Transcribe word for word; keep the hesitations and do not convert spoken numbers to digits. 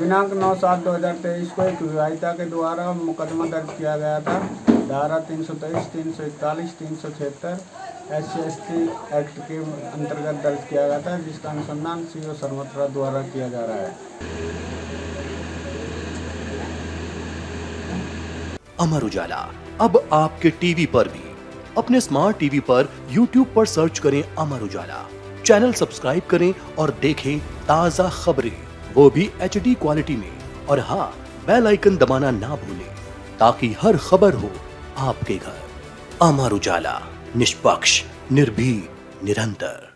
दिनांक नौ सात दो हज़ार तेईस को एक विवाहिता के द्वारा मुकदमा दर्ज किया गया था। धारा तीन सौ तेईस, तीन सौ इकतालीस, तीन सौ छिहत्तर S C S T act के अंतर्गत दर्ज किया गया था, जिसका अनुसंधान सी ओ सरमत्रा द्वारा किया जा रहा है। अमर उजाला अब आपके टीवी पर भी। अपने स्मार्ट टीवी पर यूट्यूब पर सर्च करें अमर उजाला, चैनल सब्सक्राइब करें और देखें ताजा खबरें, वो भी एच डी क्वालिटी में। और हाँ, बेल आइकन दबाना ना भूलें ताकि हर खबर हो आपके घर। अमर उजाला, निष्पक्ष, निर्भीक, निरंतर।